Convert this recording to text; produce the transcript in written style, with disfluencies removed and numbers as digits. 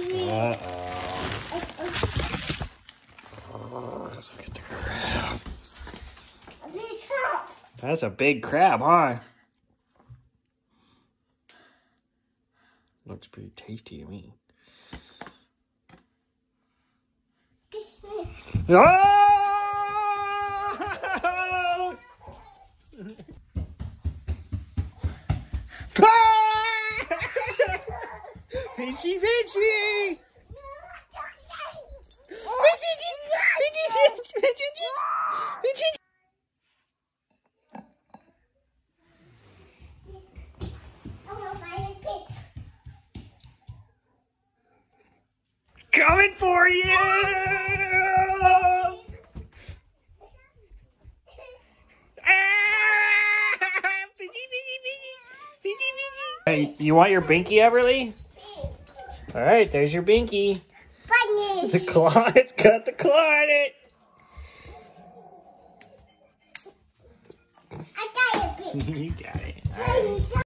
Oh, look at the crab. That's a big crab, huh? Looks pretty tasty to me. Oh! Pinchy, pinchy! Coming for you! Hey, you want your binky, Everly? All right, there's your binky. The claw, it's got the claw in it. I got it. You got it. All right.